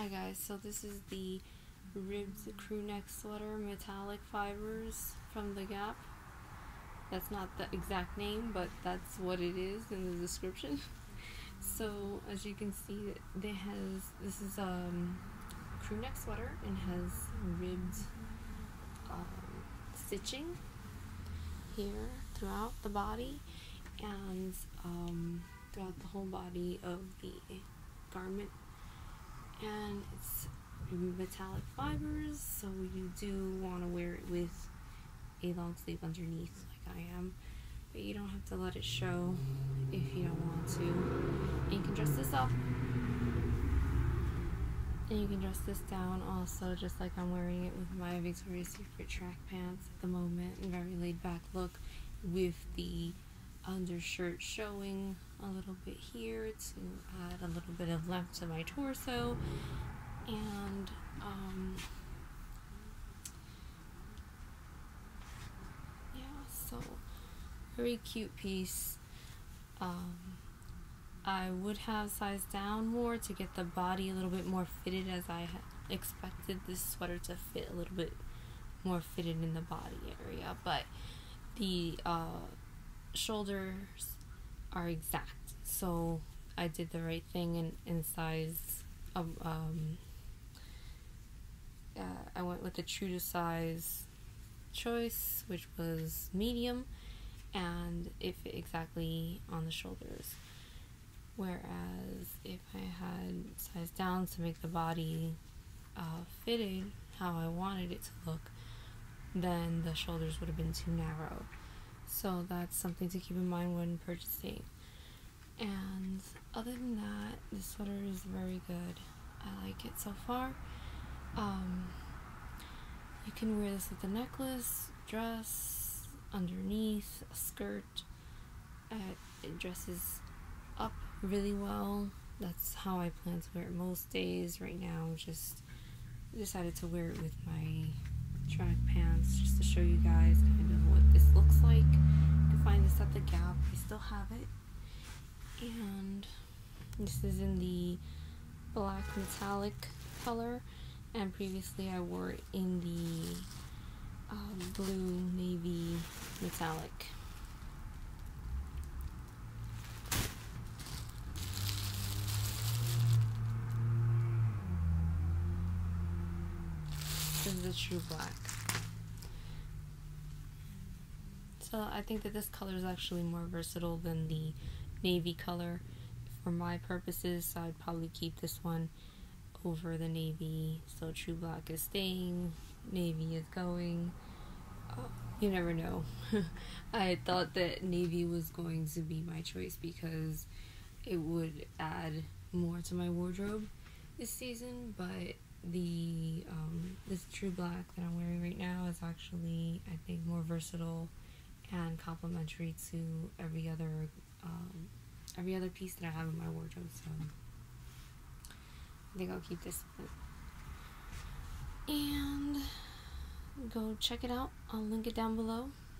Hi guys, so this is the ribbed crew neck sweater metallic fibers from the Gap. That's not the exact name, but that's what it is in the description. So as you can see, this is crew neck sweater and has ribbed stitching here throughout the body and throughout the whole body of the garment. And it's metallic fibers, so you do want to wear it with a long sleeve underneath like I am, but you don't have to let it show if you don't want to. And you can dress this up and you can dress this down also, just like I'm wearing it with my Victoria's Secret track pants at the moment. A very laid back look with the undershirt showing a little bit here to add a little bit of length to my torso. And yeah, so very cute piece. I would have sized down more to get the body a little bit more fitted, as I had expected this sweater to fit a little bit more fitted in the body area, but the shoulders are exact, so I did the right thing in size. I went with the true to size choice, which was medium, and it fit exactly on the shoulders. Whereas if I had sized down to make the body fitted how I wanted it to look, then the shoulders would have been too narrow. So that's something to keep in mind when purchasing. And other than that, this sweater is very good. I like it so far. You can wear this with a necklace, dress, underneath, a skirt. It dresses up really well. That's how I plan to wear it most days. Right now, just decided to wear it with my track pants just to show you guys kind of what this looks like. You can find this at the Gap. I still have it. And this is in the black metallic color, and previously I wore it in the blue navy metallic. This is the true black. So I think that this color is actually more versatile than the navy color for my purposes, so I'd probably keep this one over the navy. So true black is staying, navy is going. You never know. I thought that navy was going to be my choice because it would add more to my wardrobe this season, but the this true black that I'm wearing right now is actually, I think, more versatile and complementary to every other piece that I have in my wardrobe. So I think I'll keep this one. And go check it out. I'll link it down below.